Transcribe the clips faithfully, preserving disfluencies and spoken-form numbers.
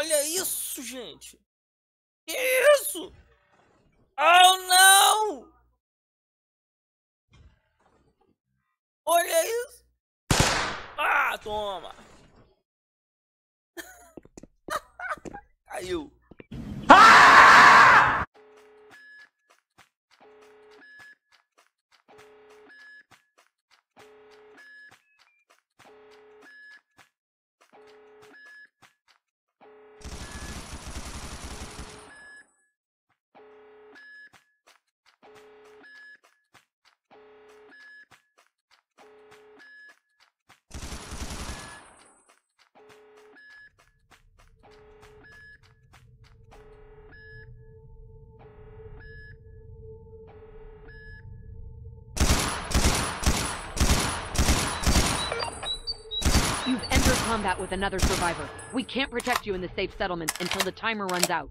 Olha isso, gente. Que isso? Oh, não! Olha isso. Ah, toma. Caiu. Ah! You've entered combat with another survivor. We can't protect you in the safe settlement until the timer runs out.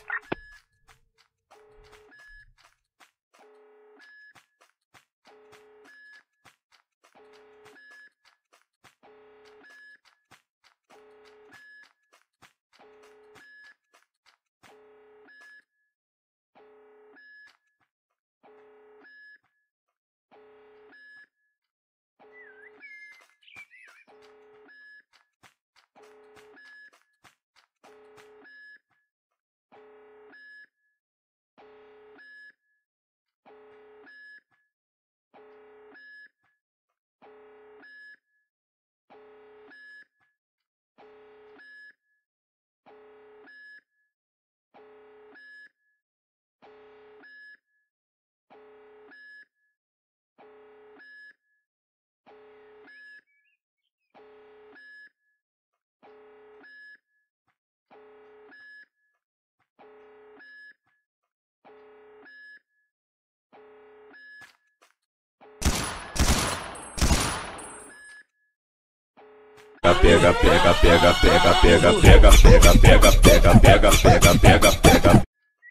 Pega, pega, pega, pega, pega, pega, pega, pega, pega, pega, pega, pega, pega.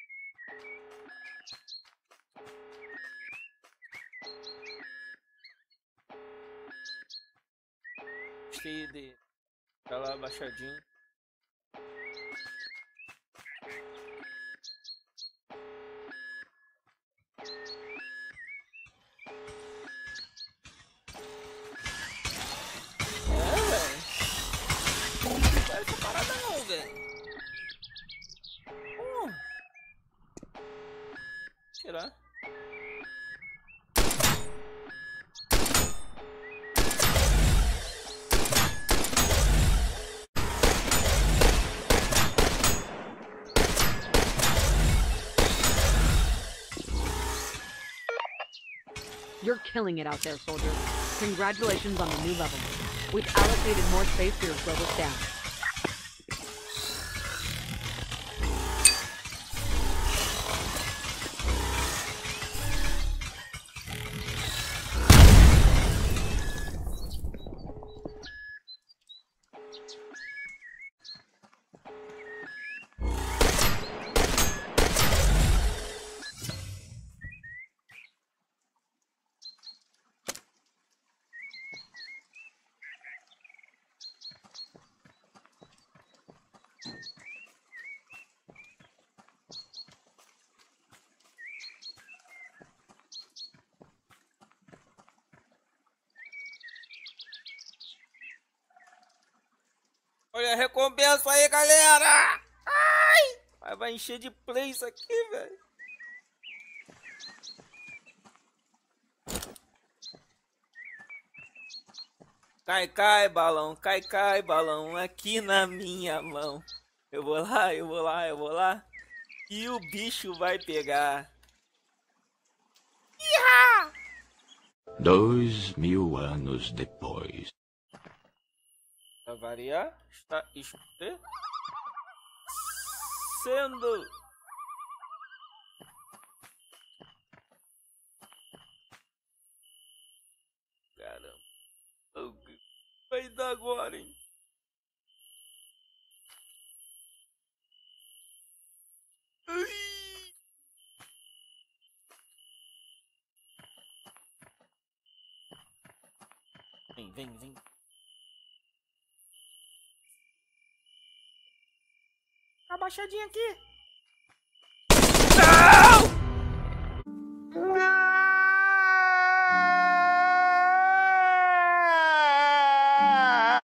Gostei de ficar lá abaixadinho. Será? You're killing it out there, soldier. Congratulations on the new level. We've allocated more space for your global staff. Olha a recompensa aí, galera! Ai! Vai, vai encher de play isso aqui, velho. Cai, cai, balão, cai, cai, balão, aqui na minha mão. Eu vou lá, eu vou lá, eu vou lá. E o bicho vai pegar. Iha! Dois mil anos depois. Pra variar, está sendo caramba, o que vai dar agora, hein? Ai! Vem, vem, vem. Abaixadinho aqui.